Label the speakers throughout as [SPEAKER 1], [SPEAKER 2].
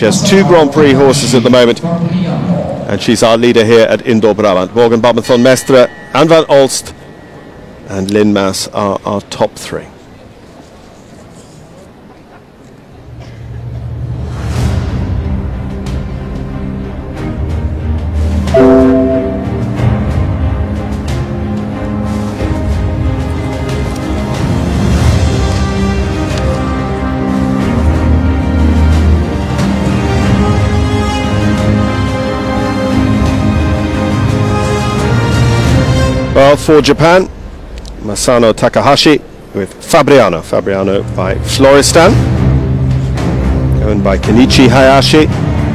[SPEAKER 1] She has 2 Grand Prix horses at the moment, and she's our leader here at Indoor Brabant. Morgan Babben van Mestre, Anne van Olst and Lynn Mas are our top 3. Well, for Japan, Masano Takahashi with Fabriano. Fabriano by Floristan, owned by Kenichi Hayashi.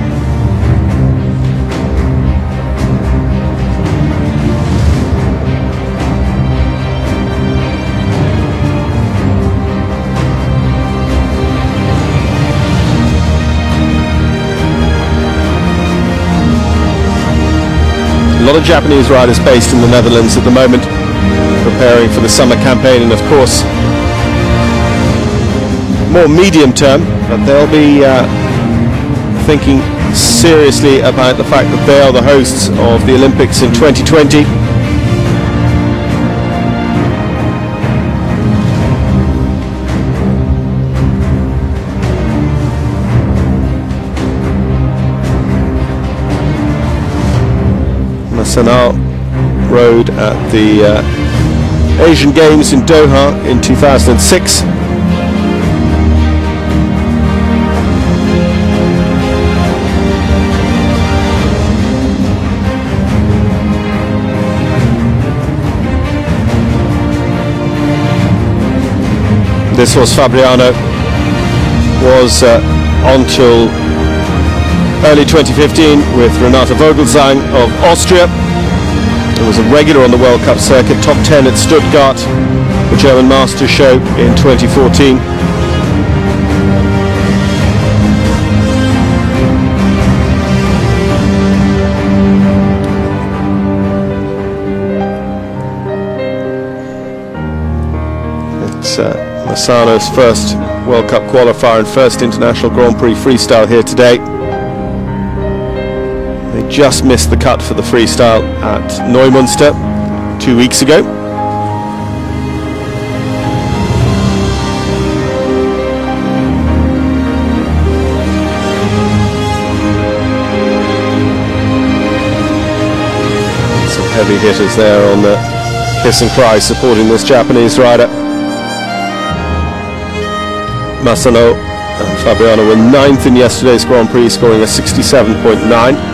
[SPEAKER 1] A lot of Japanese riders based in the Netherlands at the moment, preparing for the summer campaign, and of course more medium term, but they'll be thinking seriously about the fact that they are the hosts of the Olympics in 2020. Masano rode at the Asian Games in Doha in 2006. This horse, Fabriano, was on till early 2015 with Renata Vogelsang of Austria. It was a regular on the World Cup circuit, top 10 at Stuttgart, the German Masters Show in 2014. It's Masano's first World Cup qualifier and first International Grand Prix freestyle here today. They just missed the cut for the freestyle at Neumünster 2 weeks ago. Some heavy hitters there on the kiss and cry supporting this Japanese rider. Masano and Fabriano were 9th in yesterday's Grand Prix, scoring a 67.9.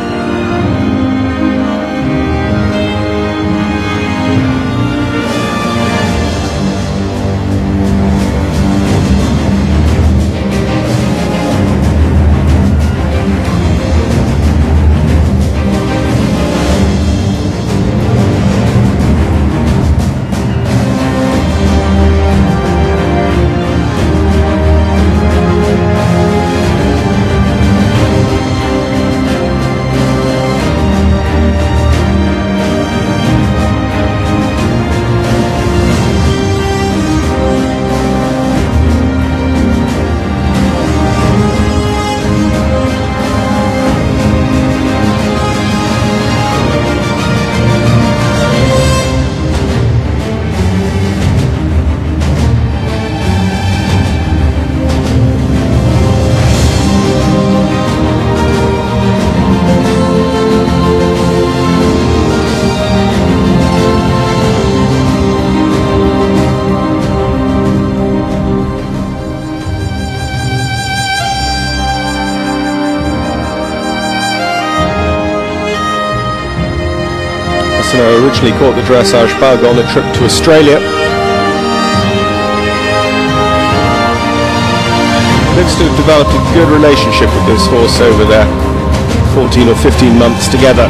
[SPEAKER 1] Originally caught the dressage bug on a trip to Australia. Looks to have developed a good relationship with this horse over their 14 or 15 months together.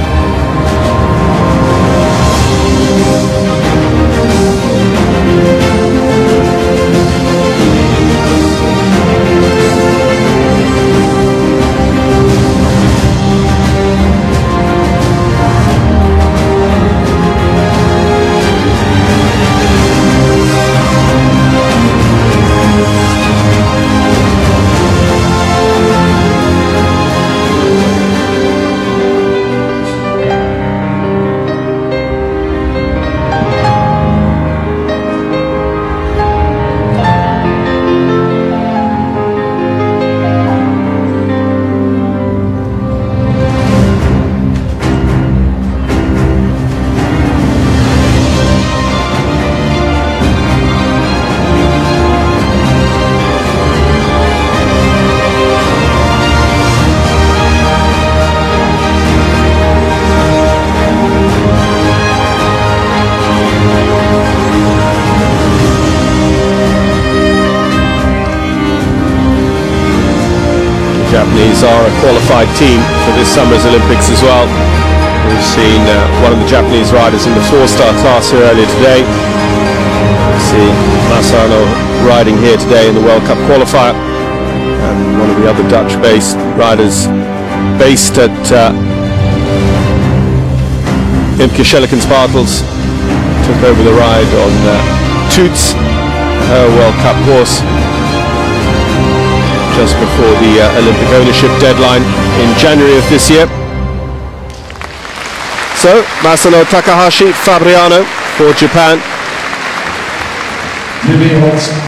[SPEAKER 1] are a qualified team for this summer's Olympics as well. We've seen one of the Japanese riders in the 4-star class here earlier today. We see Masano riding here today in the World Cup qualifier, and one of the other Dutch-based riders based at Imke Schellekens-Bartels took over the ride on Toots, her World Cup horse, just before the Olympic ownership deadline in January of this year. So, Masano Takahashi, Fabriano for Japan.